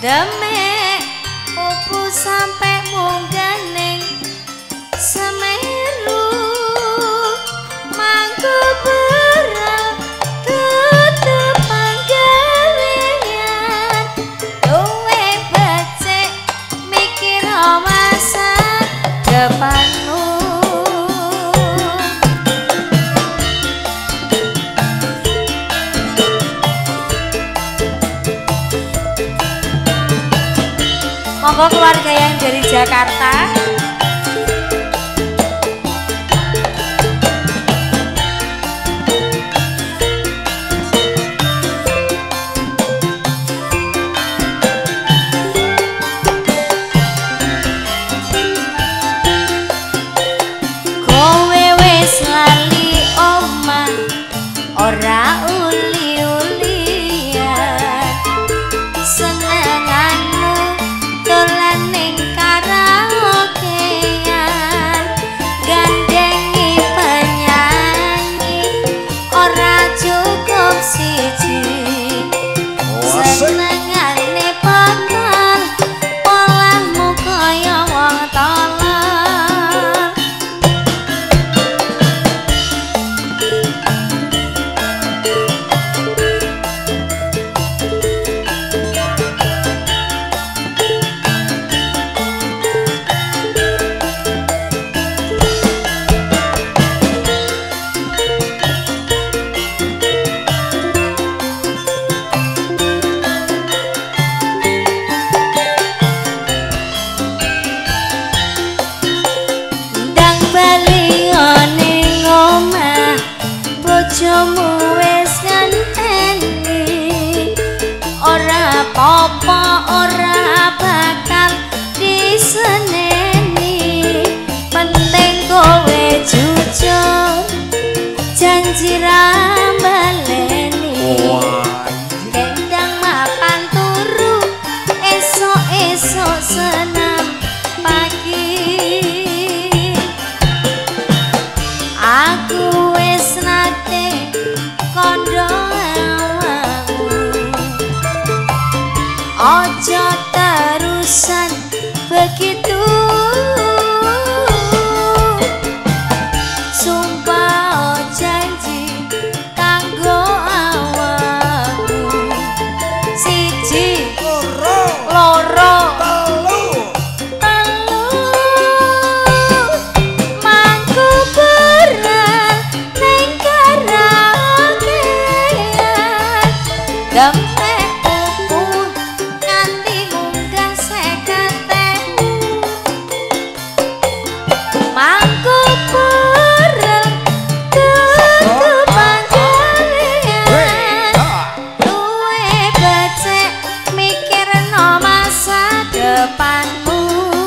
Demek opo sampe munggah ning Semeru mangko berat tutup panggawean luwe becik mikir masa depanmu. Monggo keluarga yang dari Jakarta. Kowe wis lali omah ora uli-ulian senenganmu dolan ning karaokean gandengi penyanyi ora cukup siji senengane bakal polahmu kaya wong tolong. Bojomu wis ngenteni ora apa-apa ora bakal diseneni penting kowe jujur janji ra baleni gendang mapan turu esok-esok senam pagi aku wis nate kondo awakmu ojo terusan begitu sumpah janji kanggo awakmu siji loro demek opo nganti munggah sekate mangko perel tutup panggawean luwe becik mikirno masa depanmu.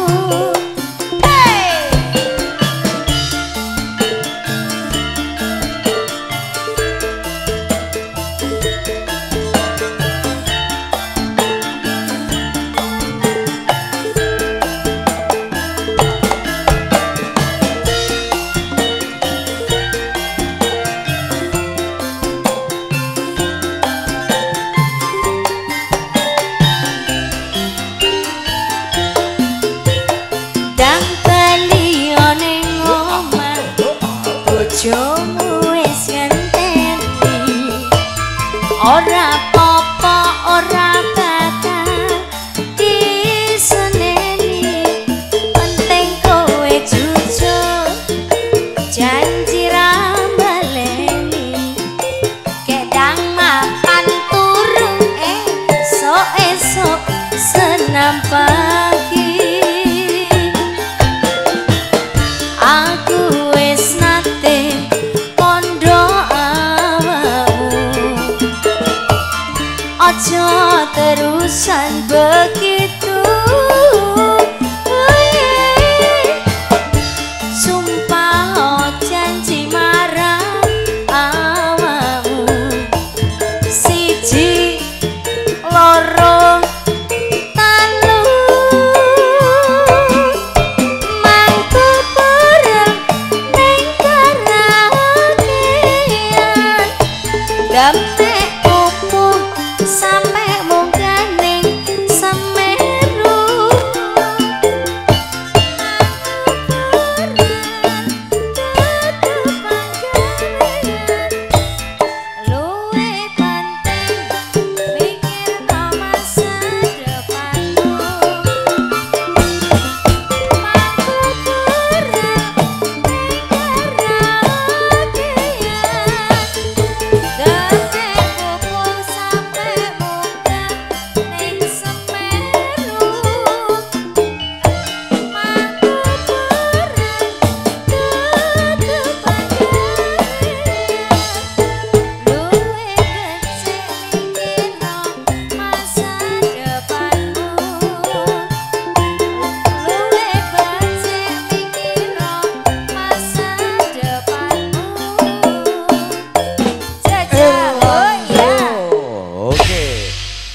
Bojomu wis ngenteni ora apa-apa ora bakal diseneni penting kowe jujur janji ra baleni kedang mapan turu esok-esok senam pagi aku wis nate kondo awakmu ojo terusan begitu sumpah janji marah awakmu siji loro demek opo sampe munggah ning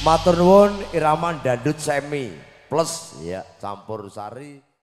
Matur nuwun irama dandut semi plus ya campur sari.